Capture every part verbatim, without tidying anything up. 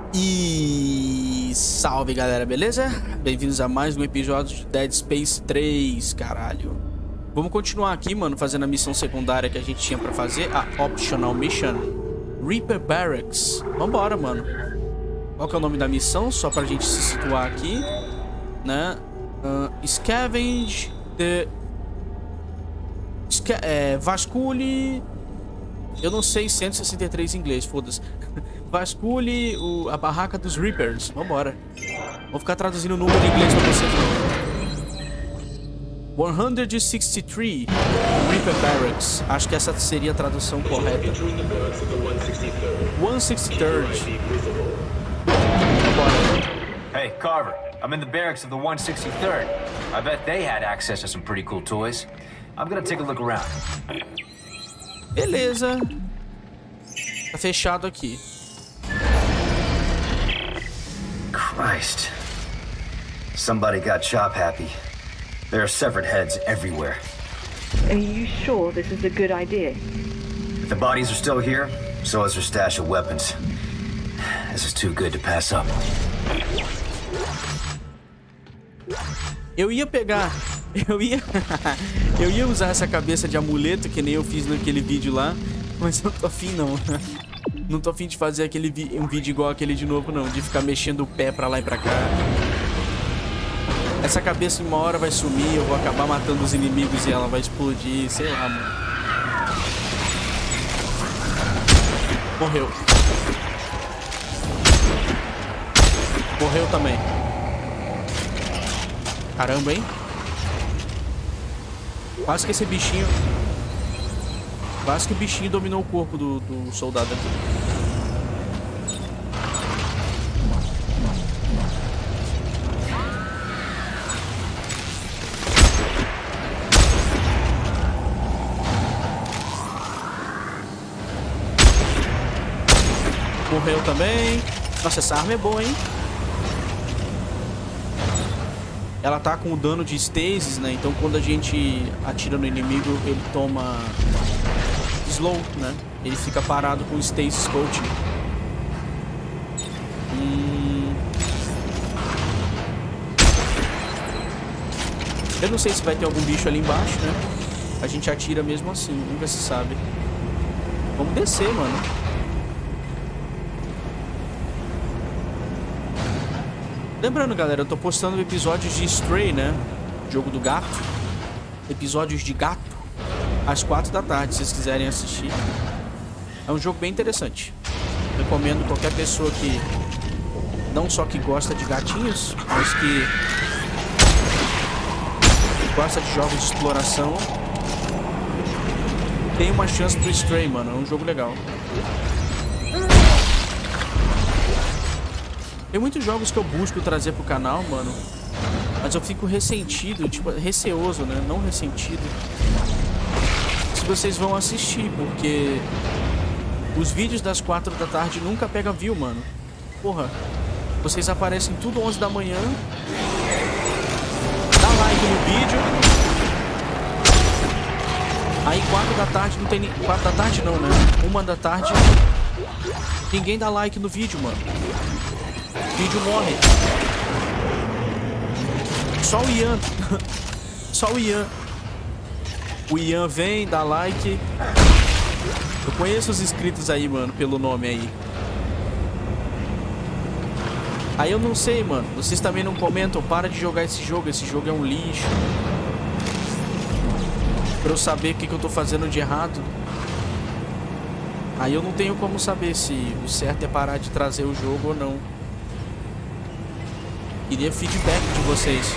E salve galera, beleza? Bem-vindos a mais um episódio de Dead Space três, caralho. Vamos continuar aqui, mano, fazendo a missão secundária que a gente tinha pra fazer, a Optional Mission Reaper Barracks. Vambora, mano. Qual que é o nome da missão? Só pra gente se situar aqui, né? Uh, scavenge the... Sca é, vasculhe... Eu não sei cento e sessenta e três em inglês, foda-se. Vasculhe o, a barraca dos Reapers. Vambora. Vou ficar traduzindo o número em inglês pra você. cento e sessenta e três Reaper Barracks. Acho que essa seria a tradução correta. cento e sessenta e três. Vambora. Hey, Carver. I'm in the barracks of the one sixty-third. I bet they had access to some pretty cool toys. I'm gonna take a look around. Beleza. Tá fechado aqui. Christ. Somebody got chop happy. There are severed heads everywhere. Are you sure this is a good idea? The bodies are still here, so is their stash of weapons. This is too good to pass up. Eu ia pegar... Eu ia... eu ia usar essa cabeça de amuleto, que nem eu fiz naquele vídeo lá. Mas eu não tô afim, não. Não tô afim de fazer aquele vi... um vídeo igual aquele de novo, não. De ficar mexendo o pé pra lá e pra cá. Essa cabeça uma hora vai sumir, eu vou acabar matando os inimigos e ela vai explodir. Sei lá, mano. Morreu. Morreu também. Caramba, hein? Quase que esse bichinho... Quase que o bichinho dominou o corpo do, do soldado aqui. Morreu também. Nossa, essa arma é boa, hein? Ela tá com o dano de stasis, né? Então quando a gente atira no inimigo, ele toma slow, né? Ele fica parado com o stasis coaching. Hum... Eu não sei se vai ter algum bicho ali embaixo, né? A gente atira mesmo assim, nunca se sabe. Vamos descer, mano. Lembrando, galera, eu tô postando episódios de Stray, né? Jogo do gato. Episódios de gato. Às quatro da tarde, se vocês quiserem assistir. É um jogo bem interessante. Recomendo qualquer pessoa que... Não só que gosta de gatinhos, mas que... gosta de jogos de exploração. Tem uma chance pro Stray, mano. É um jogo legal. Tem muitos jogos que eu busco trazer pro canal, mano. Mas eu fico ressentido, tipo, receoso, né? Não ressentido. Se vocês vão assistir, porque... os vídeos das quatro da tarde nunca pega view, mano. Porra. Vocês aparecem tudo onze da manhã. Dá like no vídeo. Aí quatro da tarde não tem... quatro da tarde não, né? uma da tarde... ninguém dá like no vídeo, mano. O vídeo morre. Só o Ian. Só o Ian. O Ian vem, dá like. Eu conheço os inscritos aí, mano, pelo nome aí. Aí eu não sei, mano. Vocês também não comentam. Para de jogar esse jogo. Esse jogo é um lixo. Pra eu saber o que, que eu tô fazendo de errado. Aí eu não tenho como saber se o certo é parar de trazer o jogo ou não. Queria feedback de vocês.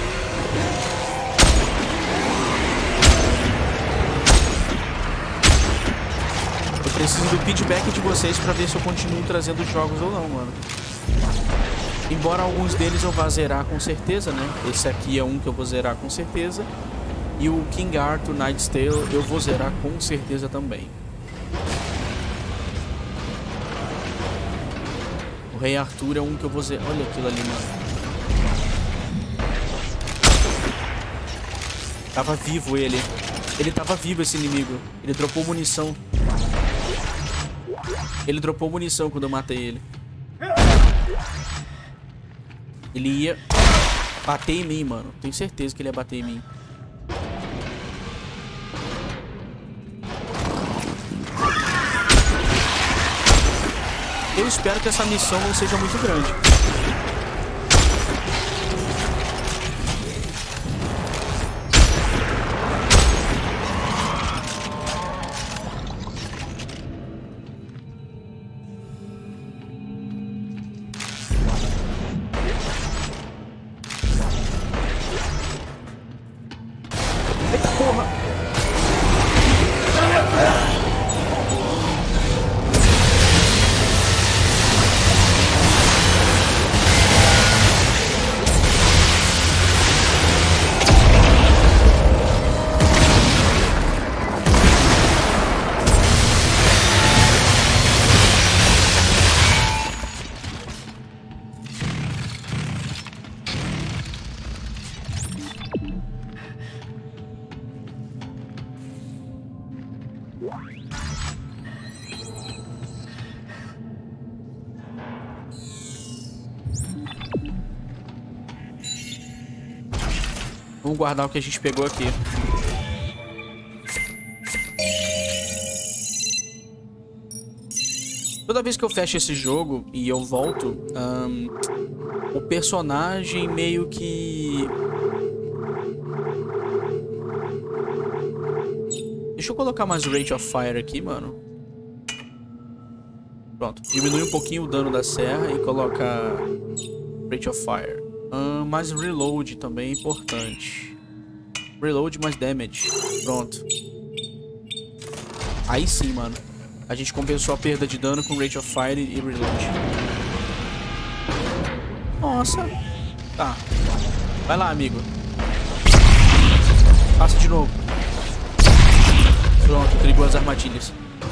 Eu preciso do feedback de vocês pra ver se eu continuo trazendo jogos ou não, mano. Embora alguns deles eu vá zerar com certeza, né? Esse aqui é um que eu vou zerar com certeza. E o King Arthur Knight's Tale eu vou zerar com certeza também. O Rei Arthur é um que eu vou zerar. Olha aquilo ali, mano. Tava vivo ele. Ele tava vivo, esse inimigo. Ele dropou munição. Ele dropou munição quando eu matei ele. Ele ia bater em mim, mano. Tenho certeza que ele ia bater em mim. Eu espero que essa missão não seja muito grande. Eita porra! Vamos guardar o que a gente pegou aqui. Toda vez que eu fecho esse jogo e eu volto, um, o personagem meio que... Deixa eu colocar mais Rate of Fire aqui, mano. Pronto. Diminui um pouquinho o dano da serra e coloca Rate of Fire. Uh, mais reload também é importante. Reload mais damage. Pronto. Aí sim, mano. A gente compensou a perda de dano com Rate of Fire e reload. Nossa. Tá. Vai lá, amigo. Passa de novo. Pronto, trigou as armadilhas.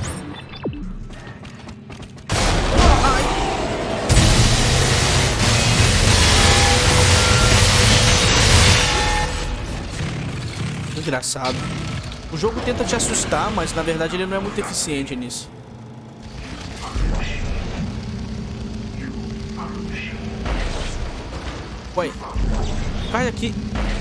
Engraçado. O jogo tenta te assustar, mas na verdade ele não é muito eficiente nisso. Ué, cai daqui.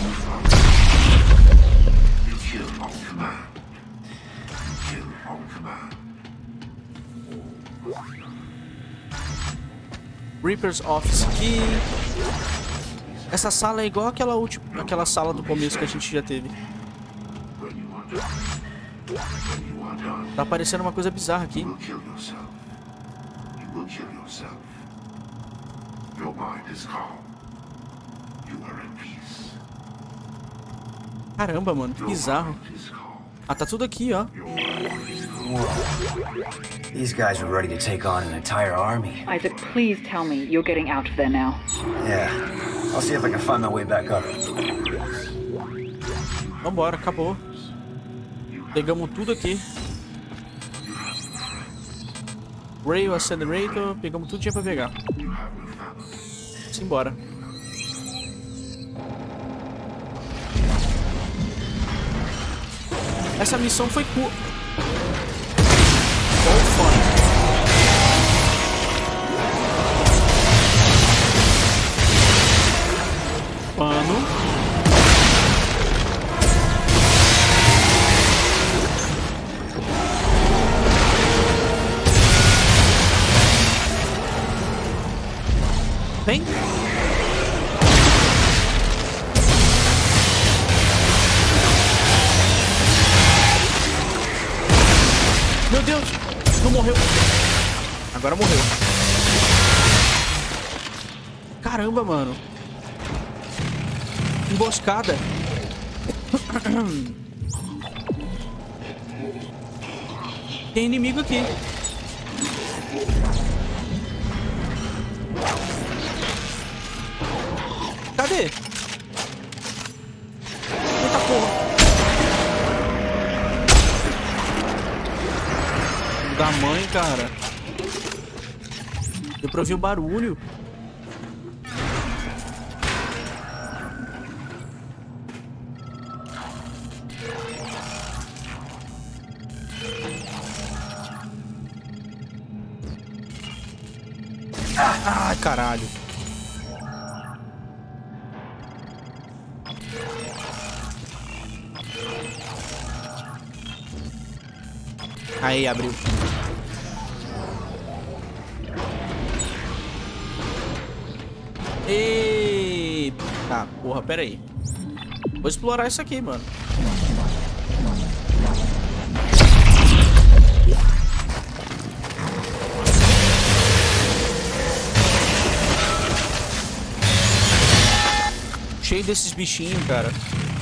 Reaper's Office Key. Essa sala é igual aquela última, aquela sala do começo que a gente já teve. Tá aparecendo uma coisa bizarra aqui. Caramba, mano, que bizarro. Ah, tá tudo aqui, ó. These guys were ready to take on an entire army. Isaac, please tell me you're getting out of there now. Yeah, I'll see if I can find my way back up. Vambora, acabou. Pegamos tudo aqui. Rail Accelerator, pegamos tudo que tinha pra pegar. Simbora. Essa missão foi curta. Oh, foda. Pano. Vem. Meu Deus, não morreu. Agora morreu. Caramba, mano. Emboscada. Tem inimigo aqui. Cadê? Eita porra. Da mãe, cara. Deu pra ouvir o barulho. Ah, caralho. Aí, abriu. Eita, tá, porra, pera aí. Vou explorar isso aqui, mano. Cheio desses bichinhos, cara.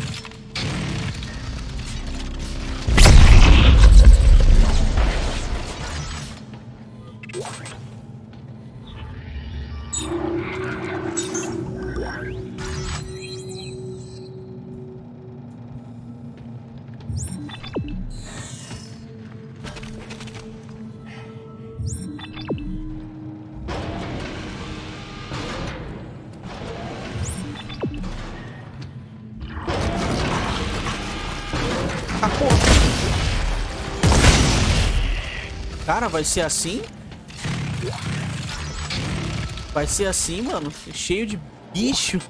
Cara, vai ser assim? Vai ser assim, mano? Cheio de bicho.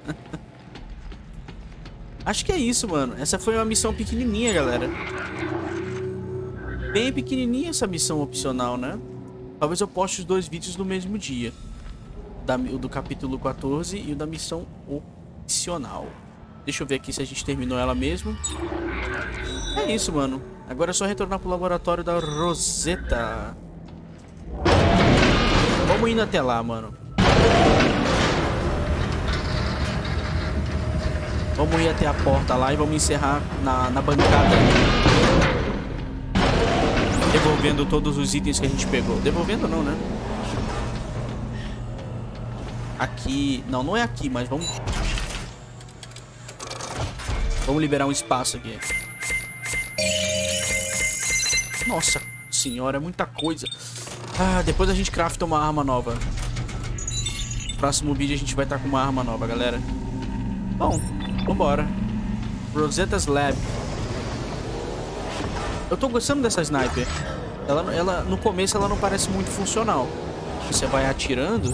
Acho que é isso, mano. Essa foi uma missão pequenininha, galera. Bem pequenininha essa missão opcional, né? Talvez eu poste os dois vídeos no mesmo dia. Da, o do capítulo quatorze e o da missão opcional. Deixa eu ver aqui se a gente terminou ela mesmo. É isso, mano. Agora é só retornar pro laboratório da Rosetta. Vamos indo até lá, mano. Vamos ir até a porta lá e vamos encerrar na, na bancada. Devolvendo todos os itens que a gente pegou. Devolvendo não, né? Aqui... Não, não é aqui, mas vamos... Vamos liberar um espaço aqui. Nossa senhora, é muita coisa. Ah, depois a gente crafta uma arma nova. No próximo vídeo a gente vai estar com uma arma nova, galera. Bom, vambora. Rosetta's Lab. Eu tô gostando dessa sniper. Ela, ela, no começo ela não parece muito funcional. Você vai atirando,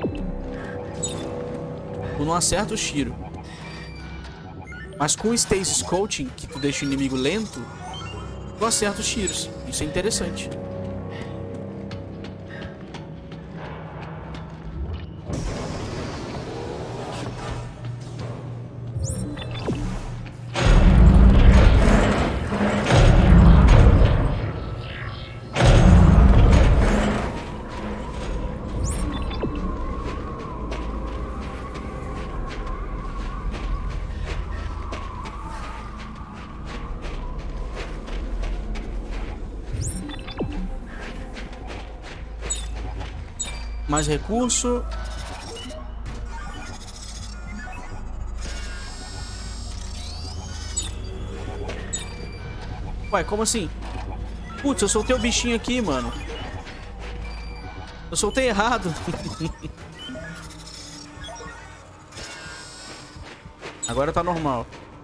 tu não acerta o tiro. Mas com o Stasis Coaching, que tu deixa o inimigo lento, tu acerta os tiros. Isso é interessante. Mais recurso. Ué, como assim? Putz, eu soltei o bichinho aqui, mano. Eu soltei errado. Agora tá normal.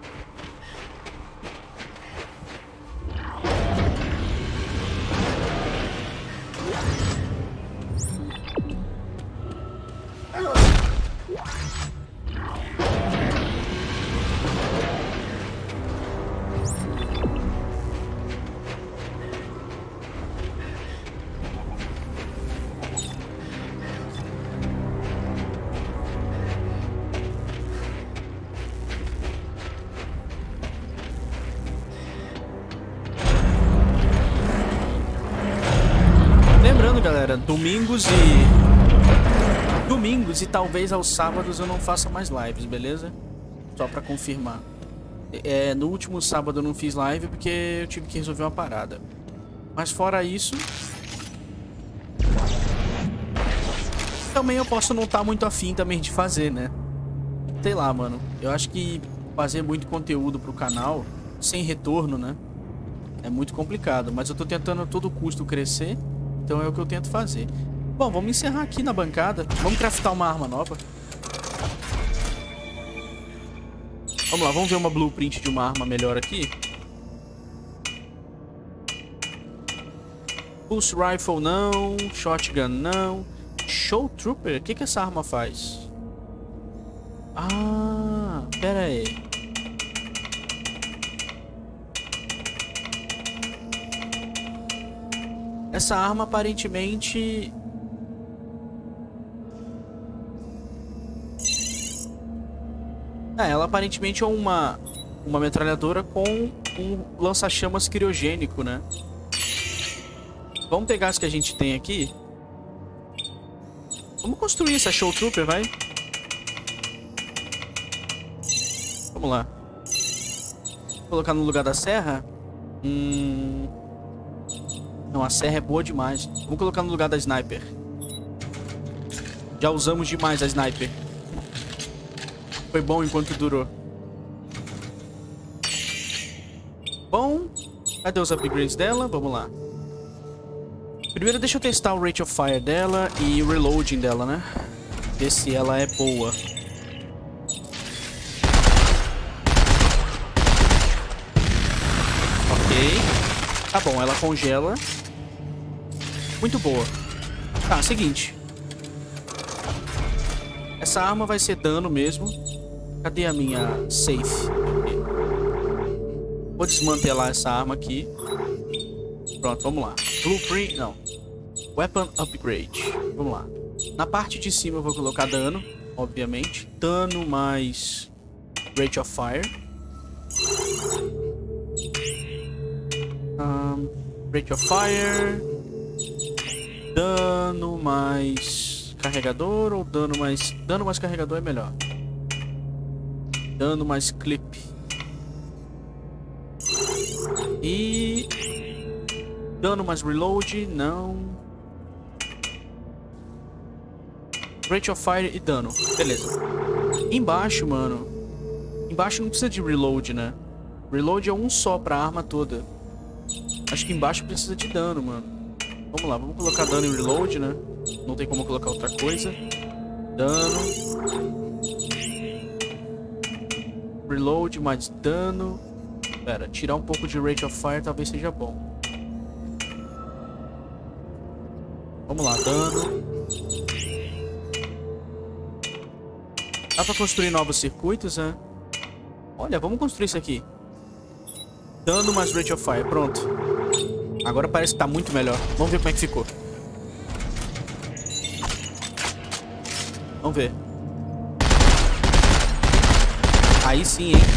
Galera, domingos e domingos e talvez aos sábados eu não faça mais lives, beleza? Só pra confirmar. É, no último sábado eu não fiz live porque eu tive que resolver uma parada. Mas fora isso, também eu posso não estar muito afim também de fazer, né? Sei lá, mano. Eu acho que fazer muito conteúdo pro canal sem retorno, né? É muito complicado, mas eu tô tentando a todo custo crescer. Então é o que eu tento fazer. Bom, vamos encerrar aqui na bancada. Vamos craftar uma arma nova. Vamos lá, vamos ver uma blueprint de uma arma melhor aqui. Pulse Rifle não. Shotgun não. Show Trooper? O que que essa arma faz? Ah, pera aí. Essa arma aparentemente... É, ela aparentemente é uma, uma metralhadora com um lança-chamas criogênico, né? Vamos pegar as que a gente tem aqui. Vamos construir essa Show Trooper, vai? Vamos lá. Vou colocar no lugar da serra. Hum... Não, a serra é boa demais. Vamos colocar no lugar da Sniper. Já usamos demais a Sniper. Foi bom enquanto durou. Bom, cadê os upgrades dela? Vamos lá. Primeiro deixa eu testar o Rate of Fire dela e o Reloading dela, né? Ver se ela é boa. Ok. Tá bom, ela congela. Muito boa. Tá, seguinte. Essa arma vai ser dano mesmo. Cadê a minha safe? Vou desmantelar essa arma aqui. Pronto, vamos lá. Blueprint, não. Weapon Upgrade. Vamos lá. Na parte de cima eu vou colocar dano, obviamente. Dano mais Rate of Fire. Um, Rate of Fire. Dano mais carregador ou dano mais... Dano mais carregador é melhor. Dano mais clip. E... Dano mais reload, não. Rate of Fire e dano. Beleza. Embaixo, mano. Embaixo não precisa de reload, né? Reload é um só pra arma toda. Acho que embaixo precisa de dano, mano. Vamos lá, vamos colocar dano e reload, né? Não tem como colocar outra coisa. Dano. Reload mais dano. Pera, tirar um pouco de Rate of Fire talvez seja bom. Vamos lá, dano. Dá pra construir novos circuitos, né? Olha, vamos construir isso aqui. Dano mais Rate of Fire, pronto. Agora parece que tá muito melhor. Vamos ver como é que ficou. Vamos ver. Aí sim, hein?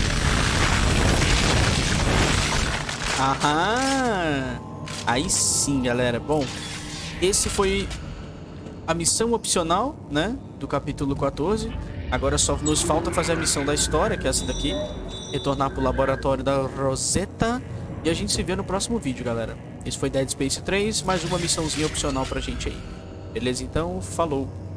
Aham! Aí sim, galera. Bom, esse foi a missão opcional, né? Do capítulo quatorze. Agora só nos falta fazer a missão da história, que é essa daqui. Retornar pro laboratório da Rosetta. E a gente se vê no próximo vídeo, galera. Esse foi Dead Space três, mais uma missãozinha opcional pra gente aí. Beleza? Então, falou!